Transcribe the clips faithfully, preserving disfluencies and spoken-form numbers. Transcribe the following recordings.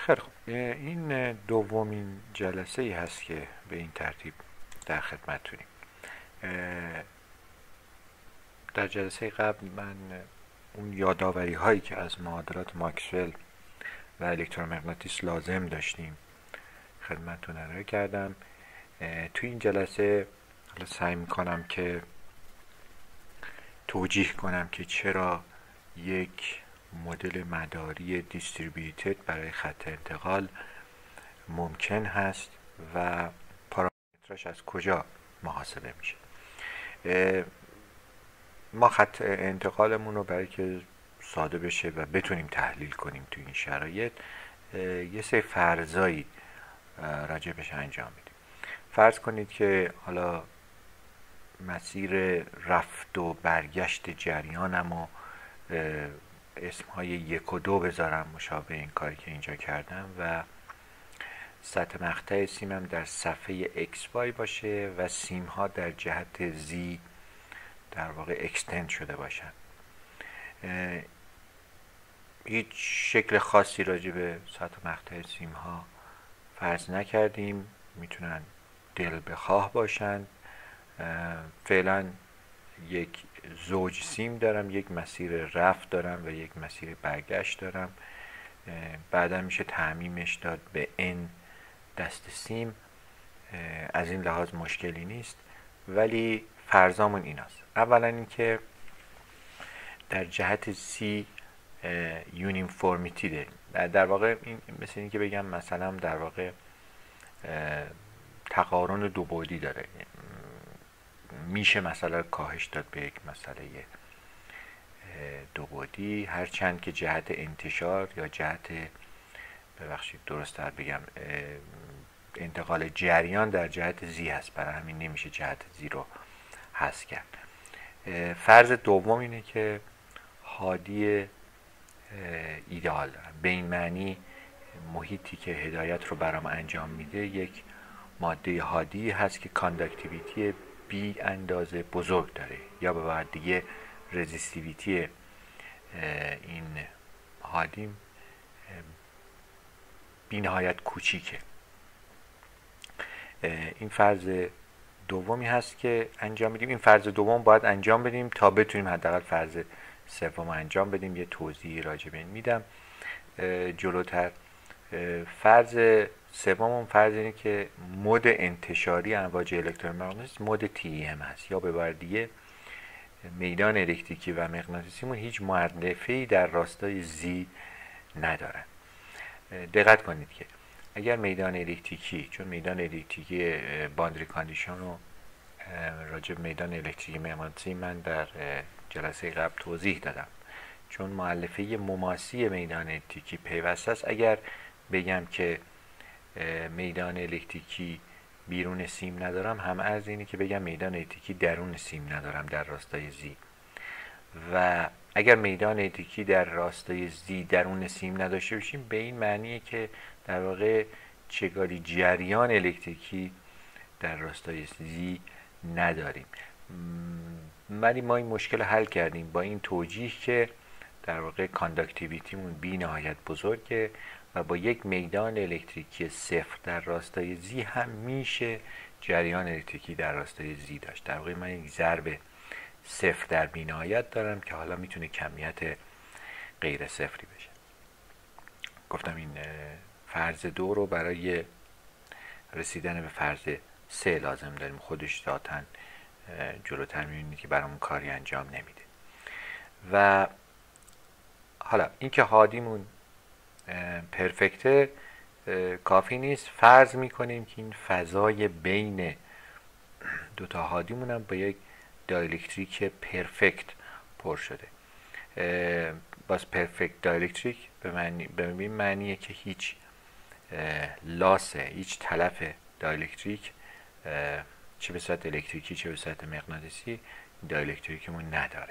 خیلی خوب. این دومین جلسه ای هست که به این ترتیب در خدمتتونیم. در جلسه قبل من اون یادآوری هایی که از معادلات ماکسول و الکترومغناطیس لازم داشتیم خدمتتون ارائه کردم. تو این جلسه حالا سعی میکنم که توجیه کنم که چرا یک مدل مداری دیستریبیوتد برای خط انتقال ممکن هست و پارامترش از کجا محاسبه میشه. ما خط انتقالمون رو برای که ساده بشه و بتونیم تحلیل کنیم تو این شرایط یه سری فرضایی راجبش انجام میدیم. فرض کنید که حالا مسیر رفت و برگشت جریانم و اسمهای یک و دو بذارم مشابه این کاری که اینجا کردم و سطح مقطع سیمم در صفحه ایکس وای باشه و سیم ها در جهت زی در واقع اکستند شده باشن. هیچ شکل خاصی راجع به سطح مقطع سیم ها فرض نکردیم، میتونن دل بخواه باشن. فعلا یک زوج سیم دارم، یک مسیر رفت دارم و یک مسیر برگشت دارم. بعدا میشه تعمیمش داد به ان دست سیم. از این لحاظ مشکلی نیست، ولی فرضامون ایناست. اولا اینکه در جهت سی یونیفورمیتی داریم. در واقع این مثل این که بگم مثلا در واقع تقارن دو بعدی داره. میشه مثلا کاهش داد به یک مسئله دو بعدی، هرچند که جهت انتشار یا جهت ببخشید درست تر بگم انتقال جریان در جهت زی هست، برای همین نمیشه جهت زی رو حذف کرد. فرض دوم اینه که هادی ایدئال دارم، به این معنی محیطی که هدایت رو برام انجام میده یک ماده هادی هست که کانداکتیویتی بی اندازه بزرگ داره، یا به بعد دیگه رزیستیویتی این هادی بی نهایت کوچیکه. این فرض دومی هست که انجام میدیم. این فرض دوم باید انجام بدیم تا بتونیم حداقل فرض سوم انجام بدیم. یه توضیحی راجع به این میدم جلوتر. فرض سوم فرض اینه که مد انتشاری امواج الکترومغناطیسی مد تی ای ام هست، یا به عبارت دیگه میدان الکتریکی و مغناطیسیمون هیچ معلفه‌ای در راستای زی ندارن. دقت کنید که اگر میدان الکتریکی، چون میدان الکتریکی باندری کاندیشن رو راجع به میدان الکتریکی مغناطیسی من در جلسه قبل توضیح دادم، چون مؤلفه مماسی میدان الکتریکی پیوسته است. اگر بگم که میدان الکتریکی بیرون سیم ندارم، هم عرض اینه که بگم میدان الکتریکی درون سیم ندارم در راستای زی. و اگر میدان الکتریکی در راستای زی درون سیم نداشته باشیم، به این معنیه که در واقع چگالی جریان الکتریکی در راستای زی نداریم. ولی ما این مشکل حل کردیم با این توجیه که در واقع کانداکتیویتیمون بی نهایت بزرگه و با یک میدان الکتریکی صفر در راستای زی هم میشه جریان الکتریکی در راستای زی داشت. در واقع من یک ضرب صفر در بی نهایت دارم که حالا میتونه کمیت غیر صفری بشه. گفتم این فرض دو رو برای رسیدن به فرض سه لازم داریم. خودش ذاتاً جلوتر میبینید که برامون کاری انجام نمیده. و حالا اینکه هادیمون پرفکته کافی نیست. فرض میکنیم که این فضای بین دوتا هادیمون هم با یک دایلکتریک پرفکت پر شده. باز پرفکت دایلکتریک به معنی به این معنیه که هیچ لاس، هیچ تلف دایلکتریک چه به صورت الکتریکی چه به صورت مغناطیسی دایلکتریکمون نداره.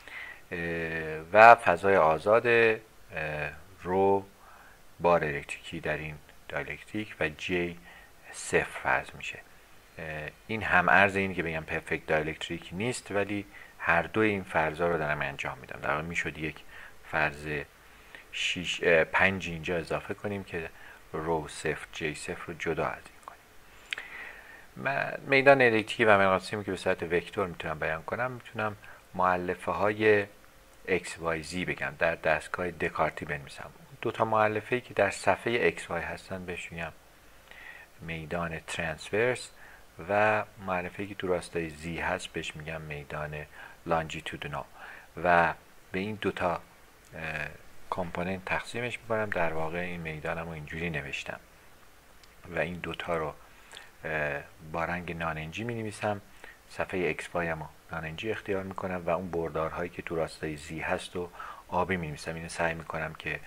و فضای آزاد رو بار الکتریکی در این دایلکتریک و جی صفر فرض میشه. این هم عرض این که بگم پرفکت دایلکتریک نیست، ولی هر دو این فرضا رو دارم انجام میدم. در واقع میشد یک فرض شیش پنج اینجا اضافه کنیم که رو صفر جی صفر رو جدا از این کنیم. من میدان الکتریکی و مغناطیسی که به صورت وکتور میتونم بیان کنم، میتونم مؤلفه های x y z بگم، در دستگاه دکارتی بنویسم. دو تا مؤلفه ای که در صفحه x y هستن بهش میگم میدان ترانسورس و مؤلفه ای که تو راستای z هست بهش میگم میدان لانجیتودینال و به این دو تا کامپوننت تقسیمش میکنم. در واقع این میدانم رو اینجوری نوشتم و این دوتا رو با رنگ نارنجی می نویسم. صفحه x y هم نارنجی اختیار میکنم و اون بردارهایی که تو راستای z هست و آبی می نویسم. اینو سعی میکنم که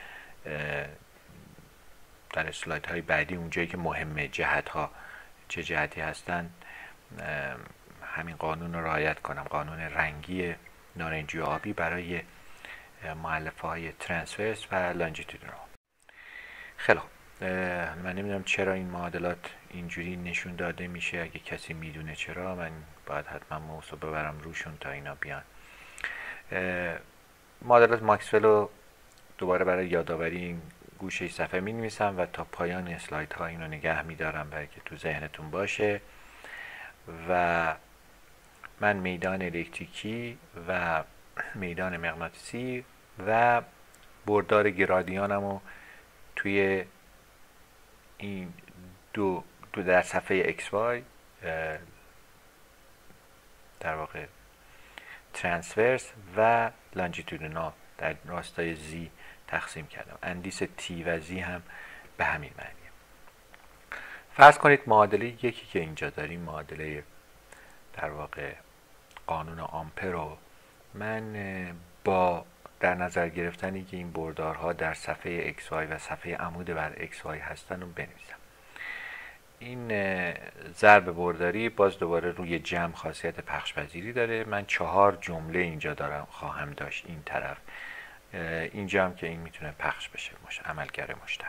در اسلاید های بعدی اونجایی که مهمه جهت ها چه جهتی هستن همین قانون رو رعایت کنم، قانون رنگی نارنجی و آبی برای مؤلفه های ترانسورس و لانجیتودینال. خیلی خوب، من نمیدونم چرا این معادلات اینجوری نشون داده میشه. اگه کسی میدونه چرا، من باید حتما موضوع ببرم روشون تا اینا بیان. معادلات ماکسول رو دوباره برای یادآوری این گوشه صفحه می نویسم و تا پایان اسلاید ها اینو نگه میدارم برای که تو ذهنتون باشه. و من میدان الکتریکی و میدان مغناطیسی و بردار گرادیانم رو توی این دو, دو در صفحه x y در واقع ترانسورس و لانجیتودینال در راستای z تقسیم کردم. اندیس t و z هم به همین معنیه. فرض کنید معادله یکی که اینجا داریم، معادله در واقع قانون آمپر رو من با در نظر گرفتنی که این بردارها در صفحه x y و صفحه عمود بر x y هستن رو بنویسم. این ضرب برداری باز دوباره روی جمع خاصیت پخش پذیری داره. من چهار جمله اینجا دارم خواهم داشت این طرف، اینجا هم که این میتونه پخش بشه مش عملگر مشتق.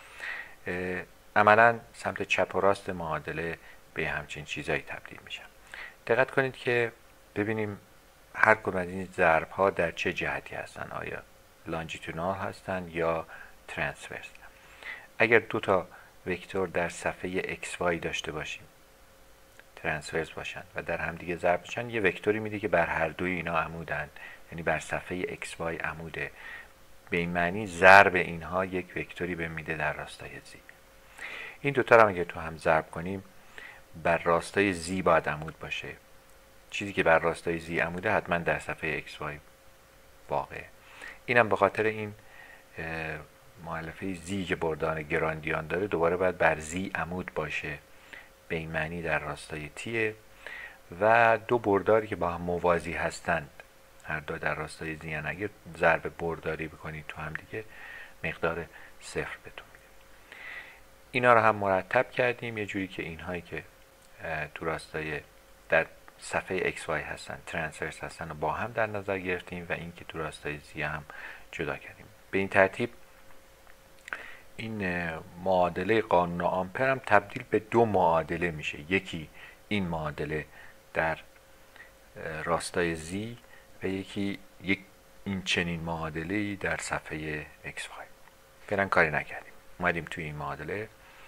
عملا سمت چپ و راست معادله به همچین چیزایی تبدیل میشن. دقت کنید که ببینیم هر کدوم از این ضرب ها در چه جهتی هستن، آیا لانجیتودینال هستن یا ترانسورس. اگر دو تا وکتور در صفحه x y داشته باشیم ترانسورس باشن و در هم دیگه ضرب بشن، یه وکتوری میده که بر هر دوی اینا عمودن، یعنی بر صفحه x y عموده. به این معنی ضرب اینها یک وکتوری به میده در راستای z. این دوتا رو اگه تو هم ضرب کنیم بر راستای z باید عمود باشه. چیزی که بر راستای z عموده حتما در صفحه x y واقعه. اینم به خاطر این مؤلفه z که بردار گرادیان داره دوباره باید بر z عمود باشه، به این معنی در راستای t. و دو برداری که با هم موازی هستند هر دو در راستای z، یعنی اگر ضرب برداری بکنید تو هم دیگه مقدار صفر بهتون میده. اینا رو هم مرتب کردیم یه جوری که اینهایی که تو راستای در صفحه x y هستن ترانسورس هستن و با هم در نظر گرفتیم و این که تو راستای z هم جدا کردیم. به این ترتیب این معادله قانون آمپر هم تبدیل به دو معادله میشه. یکی این معادله در راستای z و یکی یک این چنین معادله‌ای در صفحه x y. فعلا کاری نکردیم، اومدیم توی این معادله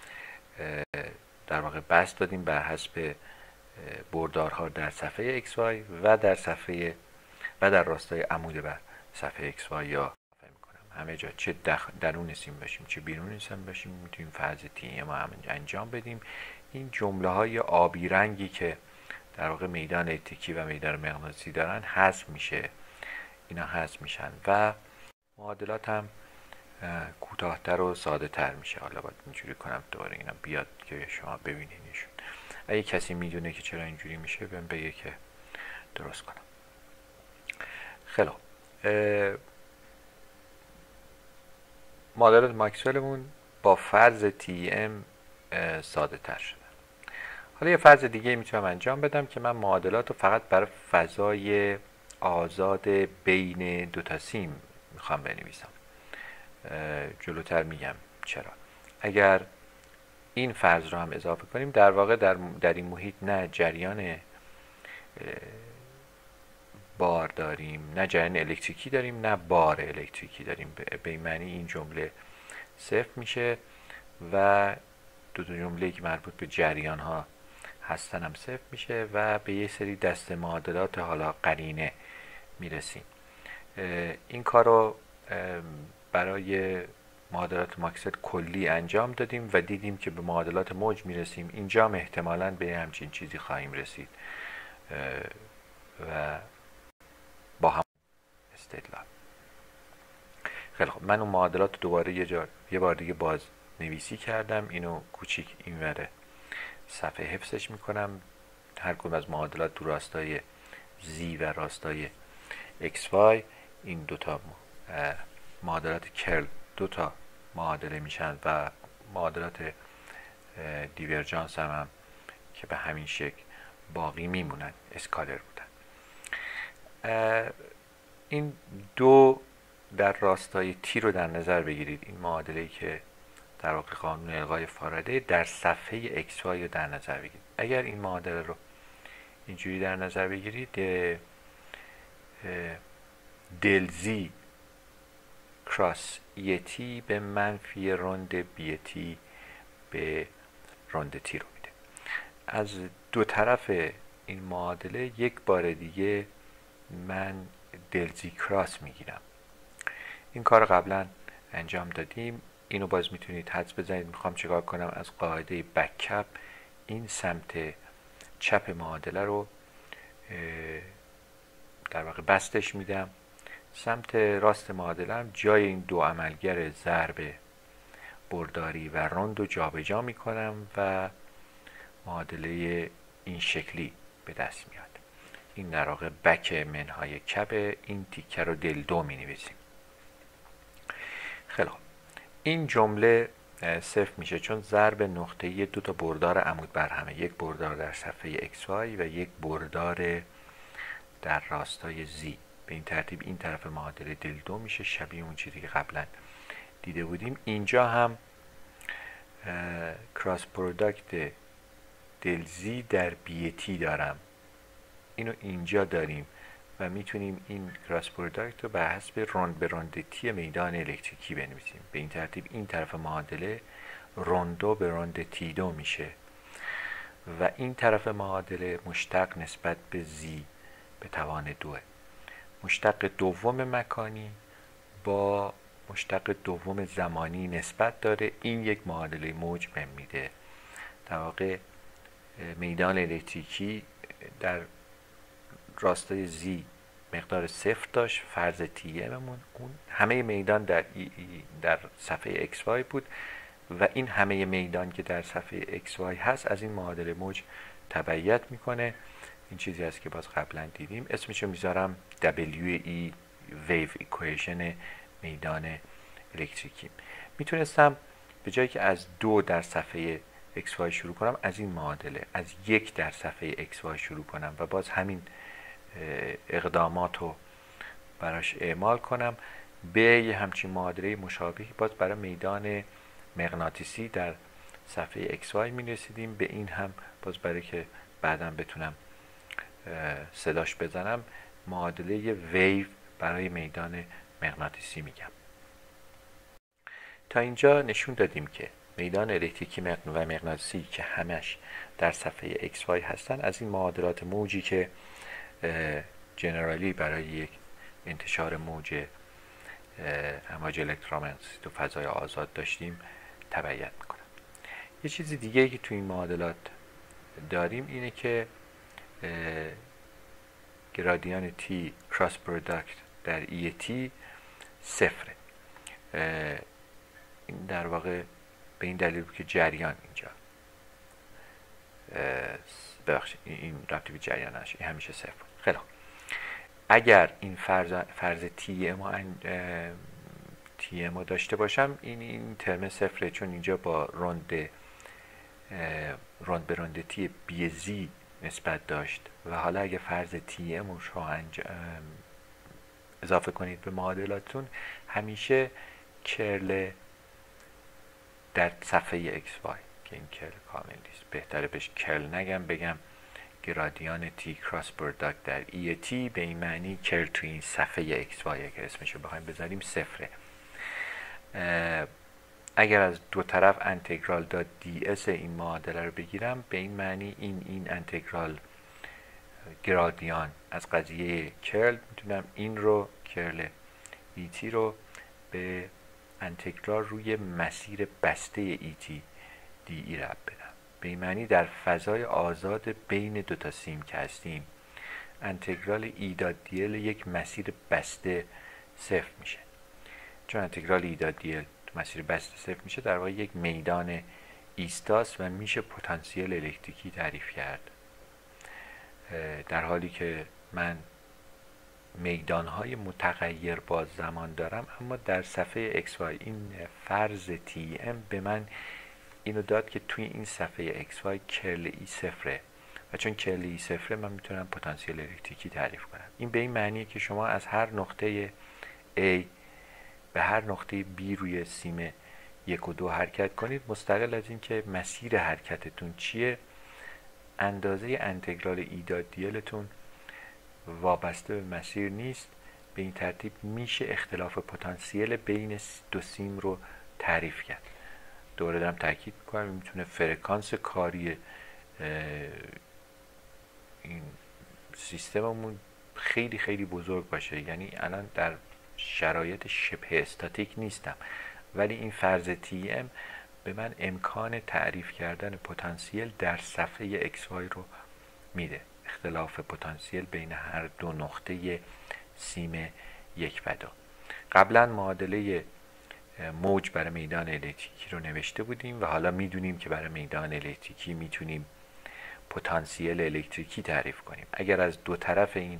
در واقع بس دادیم بر حسب بردارها در صفحه x y و در صفحه و در راستای عمود بر صفحه x y. یا همه جا چه درون سیم باشیم چه بیرون سیم باشیم میتونیم فرض تی ما هم انجام بدیم. این جمله های آبی رنگی که در واقع میدان الکتریکی و میدان مغناطیسی دارن حذف میشه، اینا حذف میشن و معادلات هم کوتاه‌تر و ساده تر میشه. حالا باید اینجوری کنم دوباره اینا بیاد که شما ببینینشون. اگه کسی میدونه که چرا اینجوری میشه بهم بگه که درست کنم. خیلی خوب، معادلات ماکسولمون با فرض تی ام ساده تر شده. حالا یه فرض دیگه میتونم انجام بدم که من معادلات رو فقط برای فضای آزاد بین دو تا سیم میخوام بنویسم. جلوتر میگم چرا. اگر این فرض رو هم اضافه کنیم در واقع در, در این محیط نه جریان بار داریم، نه جریان الکتریکی داریم، نه بار الکتریکی داریم. به این معنی این جمله صفر میشه و دو تا جمله که مربوط به جریان ها هستن هم صفر میشه و به یه سری دست معادلات حالا قرینه میرسیم. این کار رو برای معادلات ماکست کلی انجام دادیم و دیدیم که به معادلات موج میرسیم. اینجا هم احتمالاً به همچین چیزی خواهیم رسید و با هم استدلال. خیلی خب، من اون معادلات دوباره یه جا یه بار دیگه باز نویسی کردم. اینو کوچیک اینوره صفحه حفظش میکنم. هر کدوم از معادلات تو راستای زی و راستای ایکس وای، این دوتا معادلات کرل دوتا معادله میشن و معادلات دیورجانس هم, هم که به همین شکل باقی میمونن، اسکالر بودن. این دو در راستای تی رو در نظر بگیرید. این معادله‌ای که در واقع قانون الغای فارده در صفحه ایکس وای رو در نظر بگیرید. اگر این معادله رو اینجوری در نظر بگیرید، دل زی کراس ای تی به منفی روند بی تی به روند تی رو میده. از دو طرف این معادله یک بار دیگه من دل زی کراس میگیرم. این کار قبلا انجام دادیم. اینو باز میتونید حدس بزنید. میخوام چیکار کنم؟ از قاعده بک‌اپ این سمت چپ معادله رو در واقع بستش میدم. سمت راست معادله هم جای این دو عملگر ضرب برداری و روند رو جابجا میکنم و معادله این شکلی به دست میاد. این در واقع بک منهای کپ. این تیکه رو دل دو می نویسیم. خیلی خوب، این جمله صفر میشه چون ضرب نقطه‌ای دو تا بردار عمود بر همه، یک بردار در صفحه ایکس وای و یک بردار در راستای زی. به این ترتیب این طرف معادله دل دو میشه، شبیه اون چیزی که قبلا دیده بودیم. اینجا هم کراس پروداکت دل زی در بی تی دارم. اینو اینجا داریم و میتونیم این کراس پروداکت رو به حسب روند به روند تی میدان الکتریکی بنویسیم. به این ترتیب این طرف معادله روند دو به روند تی دو میشه و این طرف معادله مشتق نسبت به زی به توان دوه. مشتق دوم مکانی با مشتق دوم زمانی نسبت داره. این یک معادله موج بهم میده. در واقع میدان الکتریکی در راستای زی مقدار صفر داشت، فرض تی اممون. اون همه میدان در ای ای در صفحه ایکس وای بود و این همه میدان که در صفحه ایکس وای هست از این معادله موج تبعیت میکنه. این چیزی هست که باز قبلا دیدیم. اسمشو میذارم دبلیو ای ویو ایکویشن میدان الکتریکی. میتونستم به جایی که از دو در صفحه ایکس وای شروع کنم، از این معادله از یک در صفحه ایکس وای شروع کنم و باز همین اقدامات رو براش اعمال کنم. به یه همچین معادله مشابهی باز برای میدان مغناطیسی در صفحه ایکس وای می رسیدیم. به این هم باز برای که بعداً بتونم صداش بزنم معادله ویو برای میدان مغناطیسی میگم. تا اینجا نشون دادیم که میدان الکتریکی و مغناطیسی که همش در صفحه ایکس وای هستن از این معادلات موجی که جنرالی برای یک انتشار موج امواج الکترومغناطیسی تو فضای آزاد داشتیم تبعیت میکنم. یه چیز دیگه که تو این معادلات داریم اینه که گرادیان تی کراس پروداکت در ای تی صفره. این در واقع به این دلیل که جریان اینجا ببخشید این رابطه به جریان نشه، این همیشه صفر. خیلی خوب، اگر این فرض فرض تی ما تی ما داشته باشم، این این ترم صفره چون اینجا با روند روند به روند تی بی زی نسبت داشت و حالا اگه فرض تی ام رو اضافه کنید به معادلاتتون، همیشه کرل در صفحه ایکس وای که این کرل کامل نیست، بهتره بهش کرل نگم، بگم گرادیان تی کراس پروداکت در ای تی به این معنی کرل توی این صفحه ایکس وای که اسمشو بخوایم بذاریم صفره. اگر از دو طرف انتگرال داد دی اس این معادله رو بگیرم به این معنی این این انتگرال گرادیان از قضیه کرل میتونم این رو کرل ای تی رو به انتگرال روی مسیر بسته ای تی دی ای رب بدم. به این معنی در فضای آزاد بین دو تا سیم که هستیم انتگرال ای داد دی ال یک مسیر بسته صفر میشه. چون انتگرال ای داد دی ال تو مسیر بسته صفر میشه در واقع یک میدان ایستاست و میشه پتانسیل الکتریکی تعریف کرد. در حالی که من میدانهای متغیر با زمان دارم، اما در صفحه ایکس وای این فرض تی ام به من اینو داد که توی این صفحه ایکس وای کرل ای صفره و چون کرل ای صفره من میتونم پتانسیل الکتریکی تعریف کنم. این به این معنیه که شما از هر نقطه A به هر نقطه B روی سیم یک و دو حرکت کنید، مستقل از این که مسیر حرکتتون چیه اندازه انتگرال ای داد دی التون وابسته به مسیر نیست. به این ترتیب میشه اختلاف پتانسیل بین دو سیم رو تعریف کرد. دوره دارم تاکید میکنم میتونه فرکانس کاری این سیستممون خیلی خیلی بزرگ باشه. یعنی الان در شرایط شبه استاتیک نیستم، ولی این فرض تی ام به من امکان تعریف کردن پتانسیل در صفحه ایکس وای رو میده. اختلاف پتانسیل بین هر دو نقطه سیم یک و دو. قبلا معادله موج برای میدان الکتریکی رو نوشته بودیم و حالا میدونیم که برای میدان الکتریکی میتونیم پتانسیل الکتریکی تعریف کنیم. اگر از دو طرف این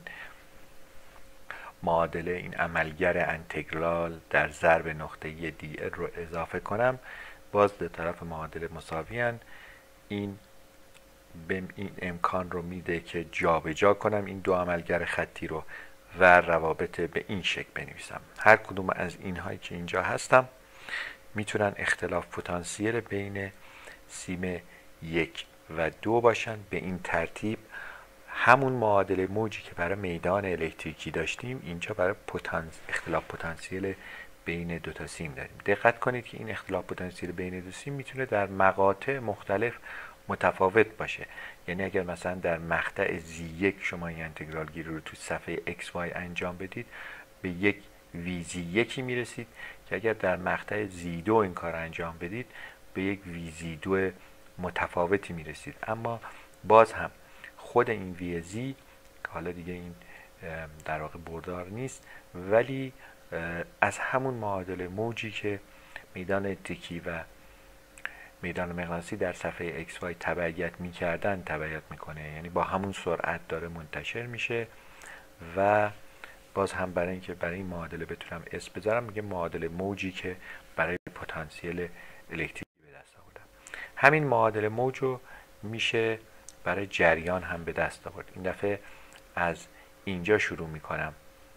معادله این عملگر انتگرال در ضرب نقطه دی ال رو اضافه کنم، باز دو طرف معادله مساوی هستند. این به این امکان رو میده که جابجا جا کنم این دو عملگر خطی رو و روابط به این شکل بنویسم. هر کدوم از اینهایی که اینجا هستم میتونن اختلاف پتانسیل بین سیم یک و دو باشن. به این ترتیب همون معادله موجی که برای میدان الکتریکی داشتیم اینجا برای پتانس... اختلاف پتانسیل بین دو تا سیم داریم. دقت کنید که این اختلاف پتانسیل بین دو سیم میتونه در مقاطع مختلف متفاوت باشه. یعنی اگر مثلا در مقطع زی یک شما این انتگرال گیری رو تو صفحه ایکس وای انجام بدید به یک وی زی یکی میرسید که اگر در مقطع زی دو این کار انجام بدید به یک وی زی دو متفاوتی میرسید. اما باز هم خود این وی زی که حالا دیگه این در واقع بردار نیست، ولی از همون معادله موجی که میدان الکتریکی و میدان مغناطیسی در صفحه ایکس وای تبعیت میکردن تبعیت میکنه. یعنی با همون سرعت داره منتشر میشه و باز هم برای اینکه برای این معادله بتونم اسم بذارم میگه معادله موجی که برای پتانسیل الکتریکی به دست آوردم. همین معادله موج رو میشه برای جریان هم به دست آورد. این دفعه از اینجا شروع میکنم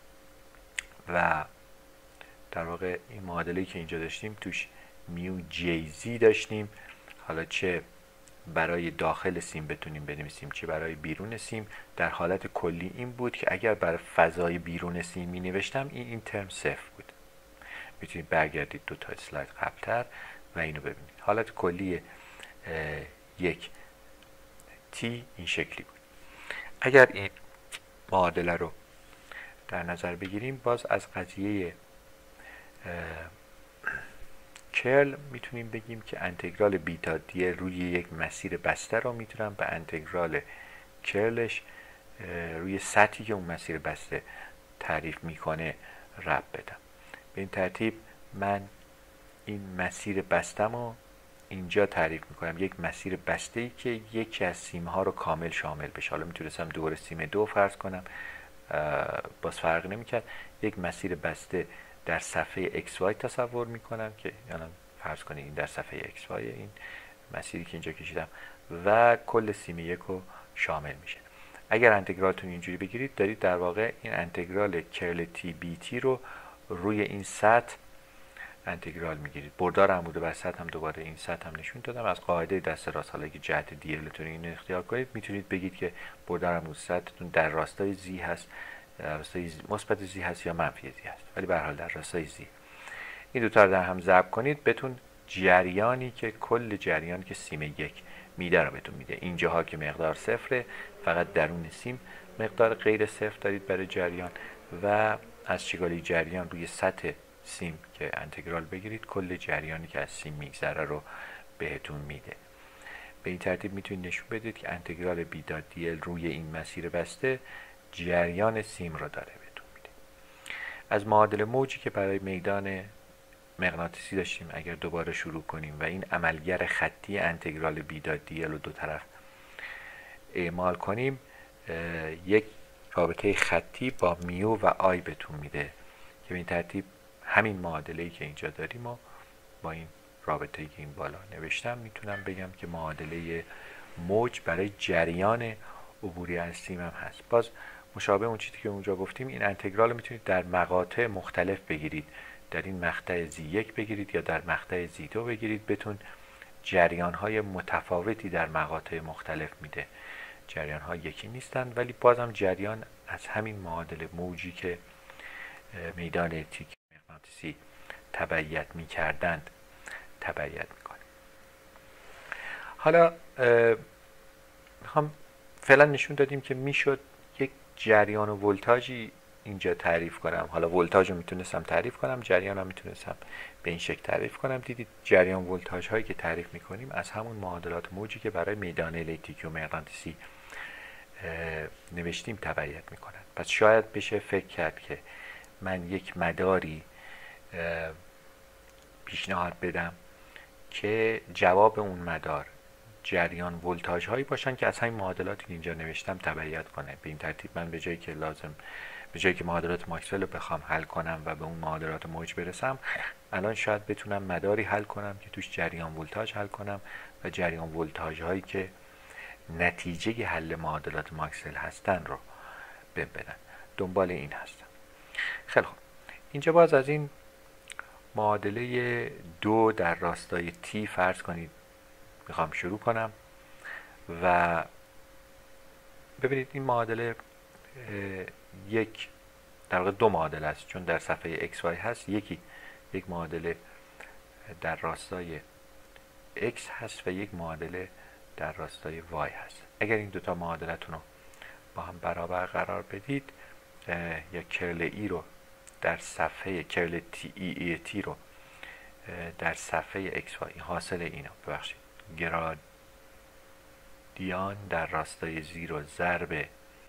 و در واقع این معادله‌ای که اینجا داشتیم توش میو جی زی داشتیم. حالا چه برای داخل سیم بتونیم بنویسیم چه برای بیرون سیم، در حالت کلی این بود که اگر برای فضای بیرون سیم می نوشتم این این ترم صفر بود. میتونید برگردید دو تا اسلاید قبلتر و اینو ببینید. حالت کلی یک تی این شکلی بود. اگر این معادله رو در نظر بگیریم باز از قضیه کرل میتونیم بگیم که انتگرال بیتا دی روی یک مسیر بسته رو میتونم به انتگرال کرلش روی سطحی که اون مسیر بسته تعریف میکنه رب بدم. به این ترتیب من این مسیر بستم رو اینجا تعریف میکنم، یک مسیر بسته ای که یکی از سیم ها رو کامل شامل بشه. حالا میتونستم دور سیم دو فرض کنم، باز فرق نمیکرد. یک مسیر بسته در صفحه ایکس وای تصور میکنم که یعنی فرض کنید این در صفحه ایکس وای این مسیری که اینجا کشیدم و کل سیم یک رو شامل میشه. اگر انتگرالتون اینجوری بگیرید دارید در واقع این انتگرال کرل تی بی تی رو روی این سطح انتگرال میگیرید. بردار عمود وسط هم دوباره این سطح هم نشون دادم. از قاعده دست راست، حالا که جهت دی التون این اختیار کنید میتونید بگید که بردار عمود وسطتون در راستای زی هست، راستای مثبت زی هست یا منفی زی هست، ولی به هر حال در راستای زی. این دو تا رو در هم ضرب کنید بهتون جریانی که کل جریانی که سیم یک میده رو بهتون میده. اینجاها که مقدار صفره، فقط درون سیم مقدار غیر صفر دارید برای جریان و از چگالی جریان روی سطح سیم که انتگرال بگیرید کل جریانی که از سیم میگذره رو بهتون میده. به این ترتیب میتونید نشون بدید که انتگرال بی دات دی ال روی این مسیر بسته جریان سیم رو داره بهتون میده. از معادله موجی که برای میدان مغناطیسی داشتیم اگر دوباره شروع کنیم و این عملگر خطی انتگرال بی دات دی ال رو دو طرف اعمال کنیم، یک رابطه خطی با میو و آی بهتون میده که به این ترتیب همین معادله‌ای که اینجا داریم و با این رابطه‌ای که این بالا نوشتم میتونم بگم که معادله موج برای جریان عبوری از سیم هم هست. باز مشابه اون چیزی که اونجا گفتیم، این انتگرال رو میتونید در مقاطع مختلف بگیرید، در این مقطع زی یک بگیرید یا در مقطع زی دو بگیرید، بهتون جریان های متفاوتی در مقاطع مختلف میده. جریان ها یکی نیستند ولی بازم جریان از همین معادله موجی که میدان تیک مغناطیسی تبعیت میکردند تبعیت میکنه. حالا میخوام فعلا نشون دادیم که میشد یک جریان و ولتاژی اینجا تعریف کنم. حالا ولتاژ رو میتونستم تعریف کنم، جریان رو میتونستم به این شکل تعریف کنم. دیدید جریان ولتاژ هایی که تعریف میکنیم از همون معادلات موجی که برای میدان الکتریکی و مغناطیسی نوشتیم تبعیت میکنن. پس شاید بشه فکر کرد که من یک مداری پیشنهاد بدم که جواب اون مدار جریان ولتاژ هایی باشن که از همین معادلاتی که اینجا نوشتم تبعیت کنه. به این ترتیب من به جایی که لازم به جایی که معادلات ماکسول رو بخوام حل کنم و به اون معادلات موج برسم، الان شاید بتونم مداری حل کنم که توش جریان ولتاژ حل کنم و جریان ولتاژ هایی که نتیجه حل معادلات ماکسول هستن رو بهم بدن. دنبال این هستم. خیلی خوب، اینجا باز از این معادله دو در راستای تی فرض کنید میخوام شروع کنم و ببینید این معادله یک در واقع دو معادله است، چون در صفحه ایکس وای هست. یکی یک معادله در راستای x هست و یک معادله در راستای y هست. اگر این دوتا معادلتون رو با هم برابر قرار بدید یا کرل ای رو در صفحه کرل تی ای, ای تی رو در صفحه x y حاصل اینا ببخشید گرادیان در راستای زیرو ضرب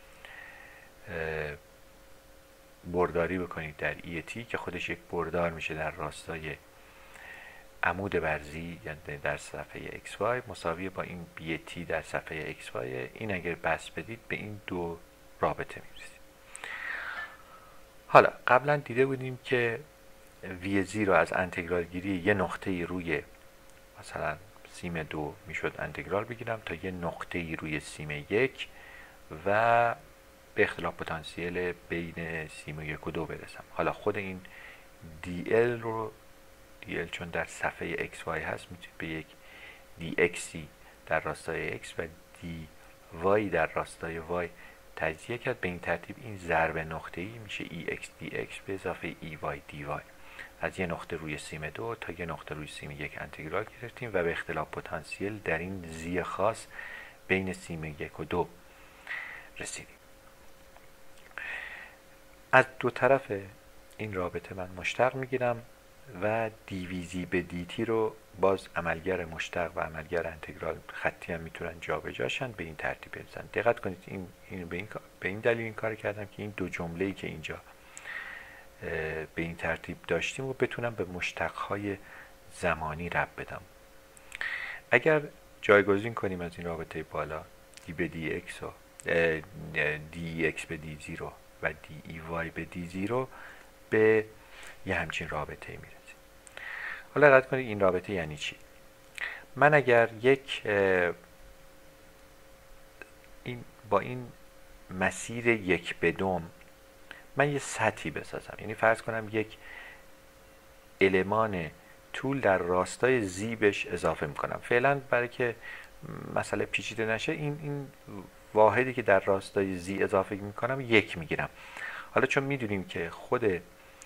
برداری بکنید در ای تی که خودش یک بردار میشه در راستای عمود برزی یعنی در صفحه ایکس وای مساویه با این بی تی در صفحه ایکس وای. این اگر بس بدید به این دو رابطه میرسید. حالا قبلا دیده بودیم که وی زی رو از انتگرال گیری یه نقطه روی مثلا سیم دو میشد انتگرال بگیرم تا یه نقطه روی سیم یک و به اختلاف پتانسیل بین سیم یک و دو برسم. حالا خود این دی ال رو دی ال چون در صفحه ایکس وای هست میتونید به یک دی اکسی در راستای x و دی وای در راستای y تجزیه کرد. به این ترتیب این ضرب نقطه‌ای میشه ای ایکس دی ایکس به اضافه ای وای دی وای. از یه نقطه روی سیم دو تا یه نقطه روی سیم یک انتگرال گرفتیم و به اختلاف پتانسیل در این زی خاص بین سیم یک و دو رسیدیم. از دو طرف این رابطه من مشتق میگیرم و دیویزی به دیتی رو باز عملگر مشتق و عملگر انتگرال خطی هم میتونن جابجاشن به این ترتیب بزنن. دقت کنید این, این به این به این دلیل این کار کردم که این دو جمله‌ای که اینجا به این ترتیب داشتیم و بتونم به مشتق‌های زمانی ربط بدم. اگر جایگزین کنیم از این رابطه بالا دی به دی اکس و دی اکس به دی زیرو و دی ای وای به دی زیرو به یه همچین رابطه میرسیم. حالا رد کنید این رابطه یعنی چی؟ من اگر یک این با این مسیر یک به دوم من یه سطحی بسازم، یعنی فرض کنم یک المان طول در راستای زی بهش اضافه میکنم. فعلا برای که مسئله پیچیده نشه این این واحدی که در راستای زی اضافه میکنم یک میگیرم. حالا چون میدونیم که خود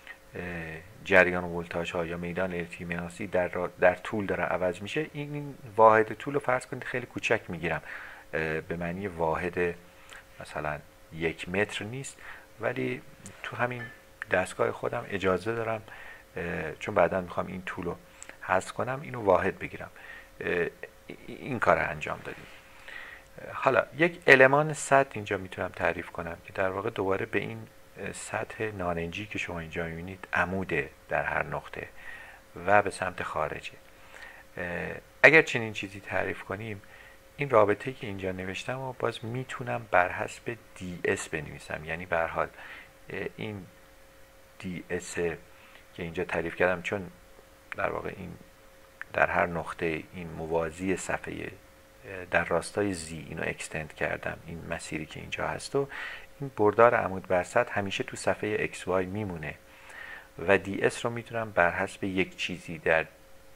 جریان و ولتاژ ها یا میدان الکترومغناطیسی در در طول داره عوض میشه، این, این واحد طول رو فرض کنید خیلی کوچک میگیرم، به معنی واحد مثلا یک متر نیست، ولی تو همین دستگاه خودم اجازه دارم چون بعدا میخوام این طول رو حذف کنم اینو واحد بگیرم. این کار رو انجام دادیم. حالا یک المان سطح اینجا میتونم تعریف کنم که در واقع دوباره به این سطح نارنجی که شما اینجا میبینید عموده در هر نقطه و به سمت خارجه. اگر چنین چیزی تعریف کنیم، این رابطه که اینجا نوشتم و باز میتونم بر حسب دی اس بنویسم، یعنی به هر حال این دی اس که اینجا تعریف کردم چون در واقع این در هر نقطه این موازی صفحه در راستای زی اینو اکستند کردم، این مسیری که اینجا هست و این بردار عمود بر سطح همیشه تو صفحه ایکس وای میمونه و دی اس رو میتونم بر حسب یک چیزی در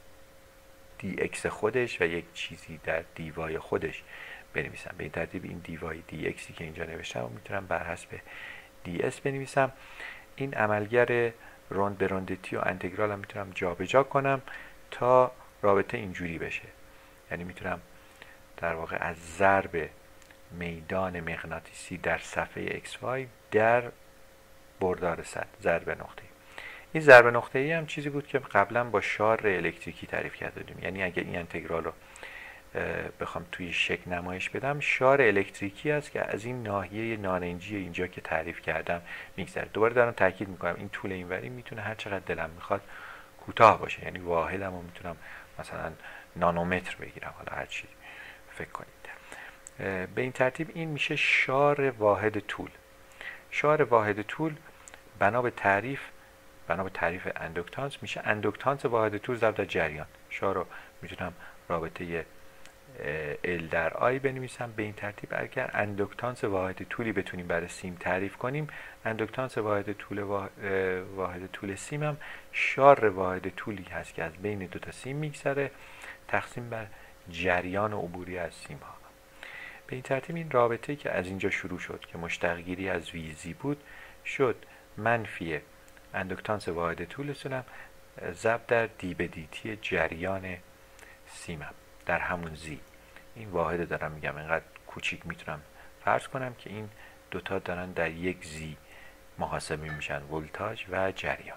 دی اکس خودش و یک چیزی در دی وای خودش بنویسم. به این ترتیب این دی وای دی اکسی که اینجا نوشتم و میتونم بر حسب دی اس بنویسم. این عملگر روند به روندتی و انتگرال هم میتونم جابجا کنم تا رابطه اینجوری بشه، یعنی میتونم در واقع از ضرب میدان مغناطیسی در صفحه ایکس وای در بردار سطح ضرب نقطه. این ضرب نقطه ای هم چیزی بود که قبلا با شار الکتریکی تعریف کرده بودیم، یعنی اگه این انتگرال رو بخوام توی شکل نمایش بدم، شار الکتریکی است که از این ناحیه نارنجی اینجا که تعریف کردم میگذره. دوباره دارم تاکید میکنم این طول اینوری میتونه هر چقدر دلم میخواد کوتاه باشه، یعنی واحدم رو میتونم مثلا نانومتر بگیرم، حالا هر چی فکر کنید. به این ترتیب این میشه شار واحد طول. شار واحد طول بنا به تعریف بنا به تعریف اندوکتانس میشه اندوکتانس واحد طول ضرب در جریان. شار رو میتونم رابطه ال در آی بنویسم. به این ترتیب اگر اندوکتانس واحد طولی بتونیم برای سیم تعریف کنیم، اندوکتانس واحد طول واحد طول سیم هم شار واحد طولی هست که از بین دو تا سیم میگذره تقسیم بر جریان عبوری از سیم ها. به این ترتیب این رابطه که از اینجا شروع شد که مشتقگیری از ویزی بود شد منفی اندوکتانس واحد طول سونم ضرب در دی به دیتی جریان سیمم در همون زی. این واحد دارم میگم اینقدر کوچیک میتونم فرض کنم که این دوتا دارن در یک زی محاسبه میشن، ولتاژ و جریان.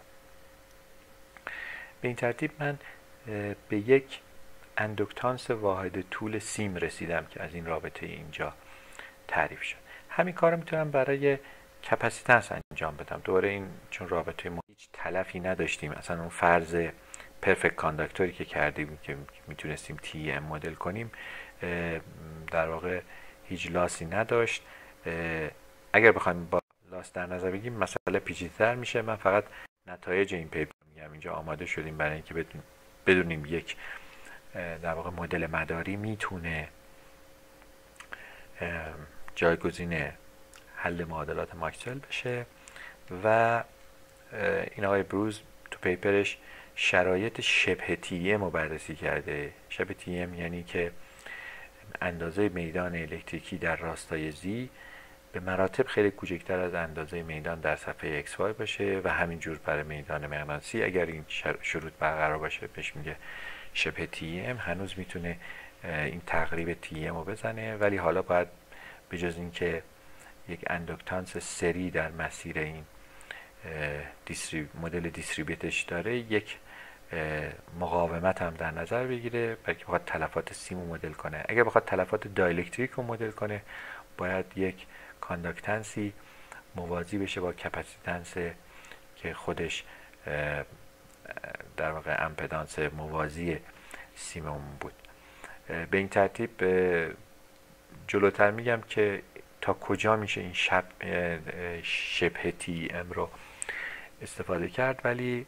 به این ترتیب من به یک اندوکتانس واحد طول سیم رسیدم که از این رابطه اینجا تعریف شد. همین کار میتونم برای کپاسیتنس انجام بدم. دوباره این چون رابطه ما هیچ تلفی نداشتیم، اصلا اون فرض پرفکت کانداکتوری که کردیم که میتونستیم تی ام مدل کنیم در واقع هیچ لاسی نداشت. اگر بخوایم با لاس در نظر بگیریم مسئله پیچیده‌تر میشه. من فقط نتایج این پیپر میگم. اینجا آماده شدیم برای اینکه بدونیم یک در واقع مدل مداری میتونه جایگزین حل معادلات ماکسول بشه و این آقای بروز تو پیپرش شرایط شبه تی ام رو بررسی کرده. شبه تی ام یعنی که اندازه میدان الکتریکی در راستای زی به مراتب خیلی کوچکتر از اندازه میدان در صفحه ایکس وای باشه و همینجور برای میدان مغناطیسی اگر این شروط برقرار باشه بهش میگه شبه تی ام. هنوز میتونه این تقریب تی ام رو بزنه، ولی حالا باید به جز این که یک اندوکتانس سری در مسیر این دیستری... مدل دیستریبیوتش داره، یک مقاومت هم در نظر بگیره بلکه بخواد تلفات سیم رو مدل کنه. اگر بخواد تلفات دایلکتریک رو مدل کنه باید یک کانداکتنسی موازی بشه با کپاسیتنس که خودش در واقع امپدانس موازی سیممون بود. به این ترتیب جلوتر میگم که تا کجا میشه این شب شبه تی ام رو استفاده کرد، ولی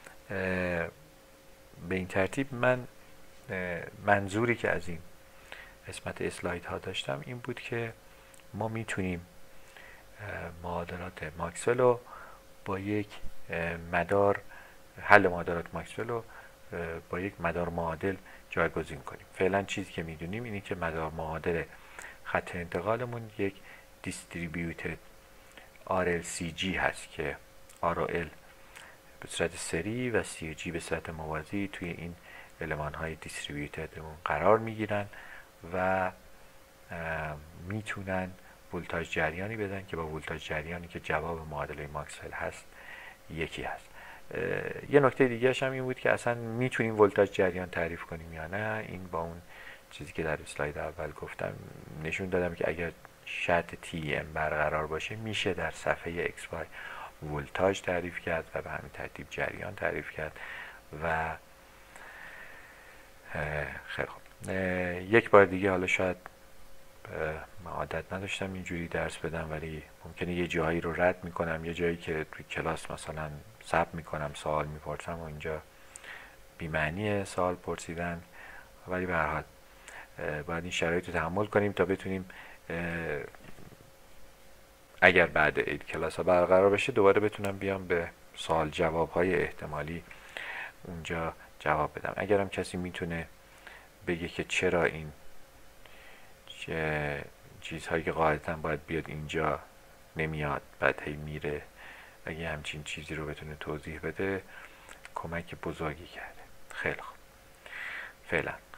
به این ترتیب من منظوری که از این قسمت اسلاید ها داشتم این بود که ما میتونیم معادلات ماکسول رو با یک مدار حل معادلات ماکسول رو با یک مدار معادل جایگزین کنیم. فعلا چیزی که میدونیم اینه که مدار معادل خط انتقالمون یک دیستریبیوتد آر ال سی جی هست که آر و ال به صورت سری و سی و جی به صورت موازی توی این المان های دیستریبیوتدمون قرار میگیرن و میتونن ولتاژ جریانی بدن که با ولتاژ جریانی که جواب معادله ماکسول هست یکی هست. یه نکته دیگه هم این بود که اصلا میتونیم ولتاژ جریان تعریف کنیم یا نه. این با اون چیزی که در اسلاید اول گفتم نشون دادم که اگر شرط تی ام برقرار باشه میشه در صفحه ایکس وای ولتاژ تعریف کرد و به همین ترتیب جریان تعریف کرد. و خیلی خوب، یک بار دیگه، حالا شاید من عادت نداشتم اینجوری درس بدم ولی ممکنه یه جایی رو رد میکنم، یه جایی که توی کلاس مثلا ثبت میکنم سوال میپرسم و اینجا بی‌معنی سوال پرسیدن، ولی به هر حال باید این شرایط رو تحمل کنیم تا بتونیم اگر بعد عید کلاس ها برقرار بشه دوباره بتونم بیام به سوال جواب های احتمالی اونجا جواب بدم. اگرم کسی میتونه بگه که چرا این چه چیزهایی که قاعدتا باید بیاد اینجا نمیاد بعد هی میره، اگه همچین چیزی رو بتونه توضیح بده کمک بزرگی کرده. خیلی خوب، فعلا